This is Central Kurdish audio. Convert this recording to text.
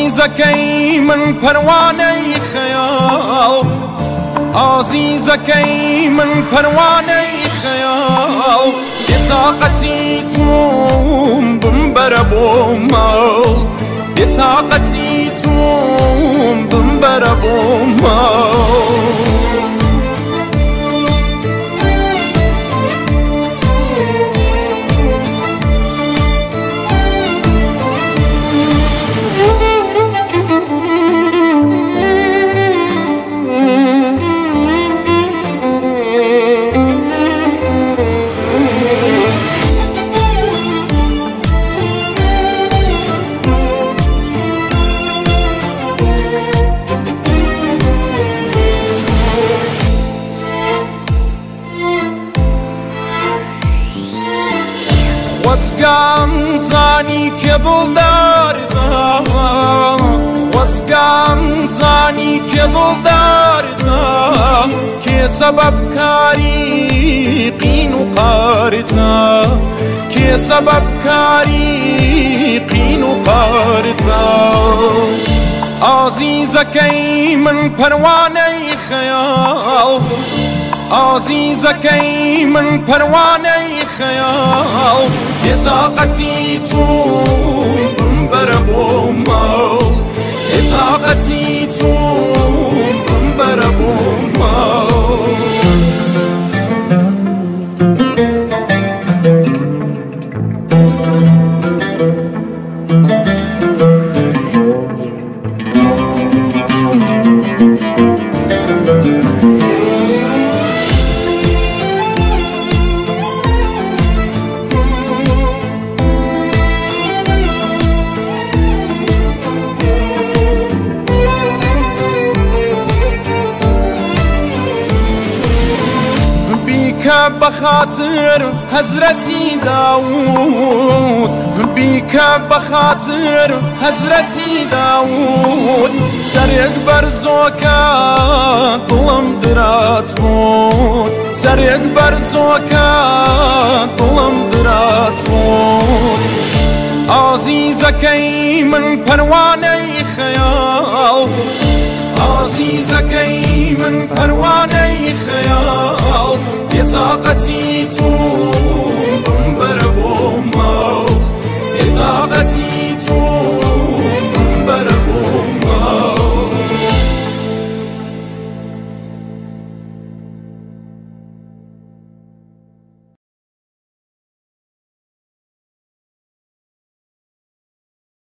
عزیزەکەی من پەروانەی خەیاڵ عزیزەکەی من پەروانەی خەیاڵ بێتاقەتی توم بمبەرە بۆ ماڵ بێتاقەتی توم بمبەرە بۆ ماڵ خۆزگام زانی کە دڵدارتە خۆزگام زانی کە دڵدارتە کێ سەبەبکاری قین و قارتە کێ سەبەبکاری قین و قارتە عزیزەکەی من پەروانەی خەیاڵ عزیزەکەی من پەروانەی خەیاڵ بێتاقەتی توم بمبەرە بۆ ماڵ بێتاقەتی توم بمبەرە بۆ ماڵ بیکە بەخاتر حەزرەتی داوود بیکە بەخاتر حەزرەتی داوود سەرێک بەرزۆکە دڵم درات بوود سەرێک بەرزۆکە دڵم درات بوود عزیزەکەی من پەروانەی خەیاڵ عزیزەکەی من پەروانەی خەیاڵ بێتاقەتی تو